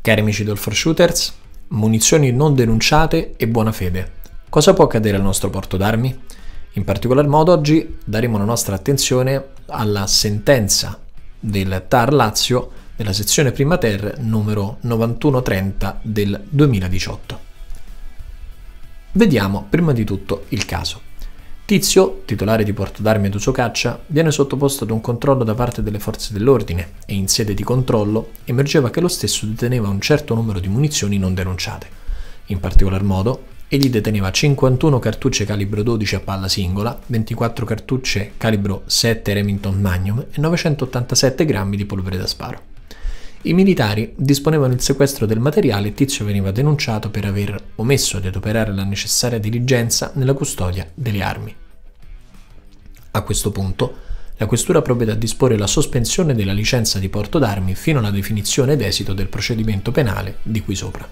Cari amici del For Shooters, munizioni non denunciate e buona fede. Cosa può accadere al nostro porto d'armi? In particolar modo oggi daremo la nostra attenzione alla sentenza del TAR Lazio della sezione prima ter numero 9130 del 2018. Vediamo prima di tutto il caso. Tizio, titolare di porto d'armi ad uso caccia, viene sottoposto ad un controllo da parte delle forze dell'ordine e in sede di controllo emergeva che lo stesso deteneva un certo numero di munizioni non denunciate. In particolar modo, egli deteneva 51 cartucce calibro 12 a palla singola, 24 cartucce calibro 7 Remington Magnum e 987 grammi di polvere da sparo. I militari disponevano il sequestro del materiale e Tizio veniva denunciato per aver omesso di adoperare la necessaria diligenza nella custodia delle armi. A questo punto, la questura provvede a disporre la sospensione della licenza di porto d'armi fino alla definizione ed esito del procedimento penale di qui sopra.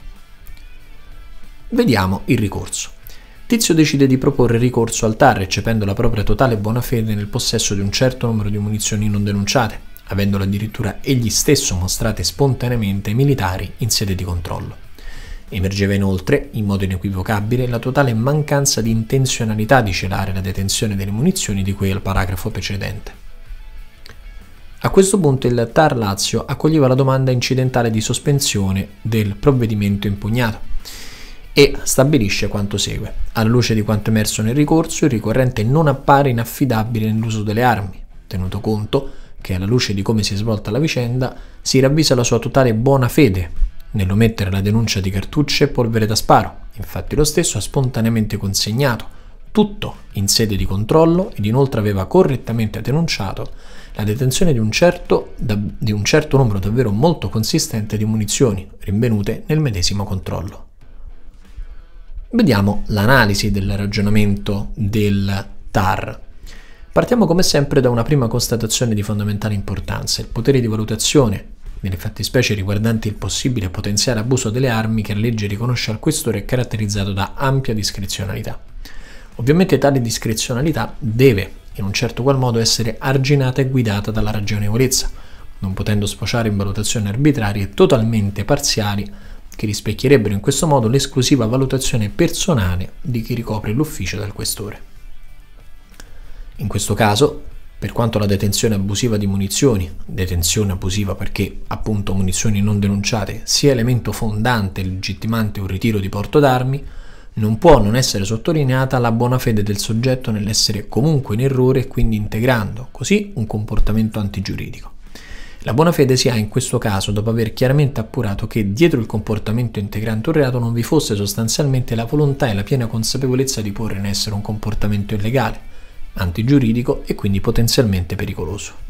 Vediamo il ricorso. Tizio decide di proporre ricorso al TAR eccependo la propria totale buona fede nel possesso di un certo numero di munizioni non denunciate, avendolo addirittura egli stesso mostrate spontaneamente ai militari in sede di controllo. Emergeva inoltre, in modo inequivocabile, la totale mancanza di intenzionalità di celare la detenzione delle munizioni di cui al paragrafo precedente. A questo punto il TAR Lazio accoglieva la domanda incidentale di sospensione del provvedimento impugnato e stabilisce quanto segue. Alla luce di quanto emerso nel ricorso, il ricorrente non appare inaffidabile nell'uso delle armi, tenuto conto che alla luce di come si è svolta la vicenda si ravvisa la sua totale buona fede nell'omettere la denuncia di cartucce e polvere da sparo. Infatti lo stesso ha spontaneamente consegnato tutto in sede di controllo ed inoltre aveva correttamente denunciato la detenzione di un certo numero davvero molto consistente di munizioni rinvenute nel medesimo controllo. Vediamo l'analisi del ragionamento del TAR. Partiamo come sempre da una prima constatazione di fondamentale importanza: il potere di valutazione nelle fattispecie riguardanti il possibile e potenziale abuso delle armi che la legge riconosce al questore è caratterizzato da ampia discrezionalità. Ovviamente tale discrezionalità deve in un certo qual modo essere arginata e guidata dalla ragionevolezza, non potendo sfociare in valutazioni arbitrarie totalmente parziali che rispecchierebbero in questo modo l'esclusiva valutazione personale di chi ricopre l'ufficio del questore. In questo caso, per quanto la detenzione abusiva di munizioni, detenzione abusiva perché appunto munizioni non denunciate, sia elemento fondante e legittimante un ritiro di porto d'armi, non può non essere sottolineata la buona fede del soggetto nell'essere comunque in errore e quindi integrando così un comportamento antigiuridico. La buona fede si ha in questo caso dopo aver chiaramente appurato che dietro il comportamento integrante un reato non vi fosse sostanzialmente la volontà e la piena consapevolezza di porre in essere un comportamento illegale, antigiuridico e quindi potenzialmente pericoloso.